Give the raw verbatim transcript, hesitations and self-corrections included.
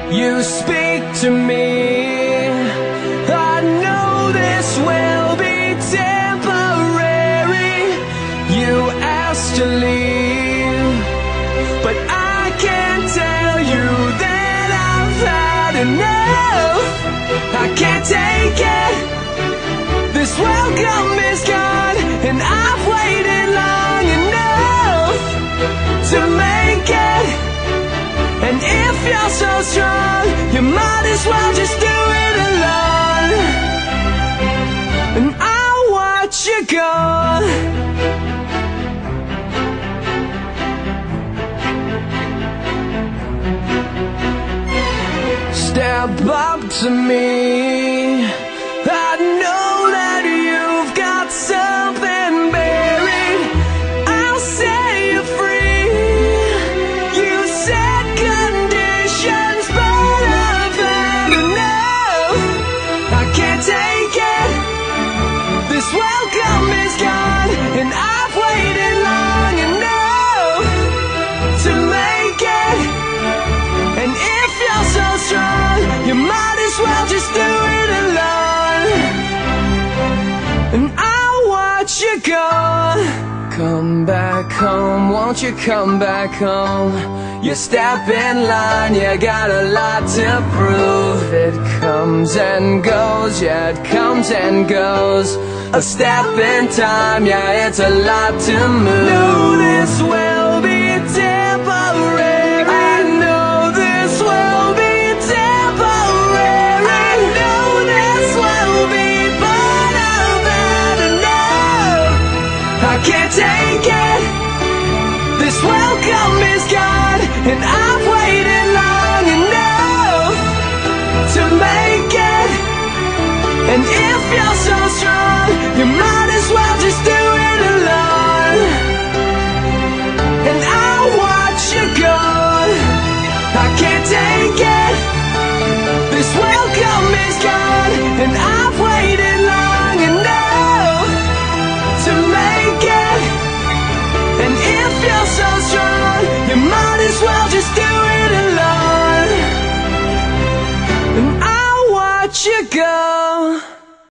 You speak to me, I know this will be temporary. You asked to leave, but I can't tell you that I've had enough. I can't take it, this welcome is gone, and I've waited long enough to make it. And if you're so strong, you might as well just do it alone. And I'll watch you go. Step up to me, I know that you've got something buried. I'll set you free. You said conditions, but I've had enough. I can't take it, this welcome is gone, and I've waited long enough to make it. And if you're so strong, you might as well just do it alone. And I'll watch you go. Come back home, won't you come back home? You step in line, you got a lot to prove. It comes and goes, yeah, it comes and goes. A step in time, yeah, it's a lot to move. No, this will be a day.